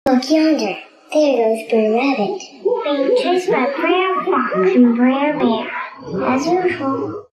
Look yonder. There goes Brer Rabbit, being chased by Brer Fox and Brer Bear, as usual.